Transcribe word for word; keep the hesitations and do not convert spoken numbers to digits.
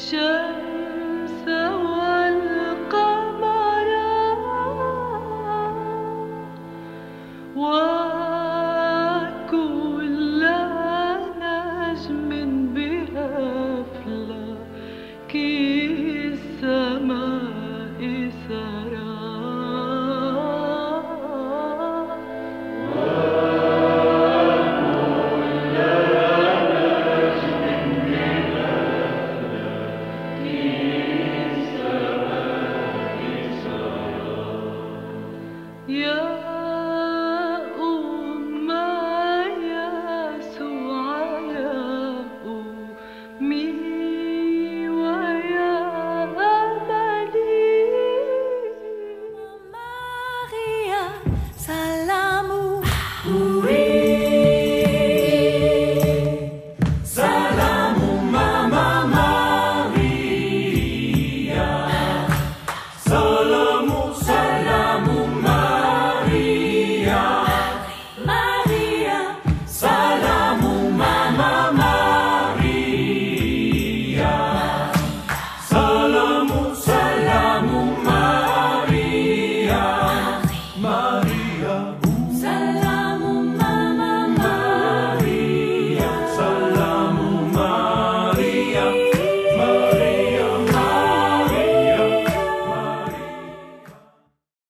الشمس والقمر وكل نجم بأفلاك السماء سرى. يا أم يسوع يا أمي ويا أملي Maria salamu Salamu Mama Maria, Salamu Salamu Maria, Maria Salamu Mama Maria, Salamu Salamu Maria, Maria. salamu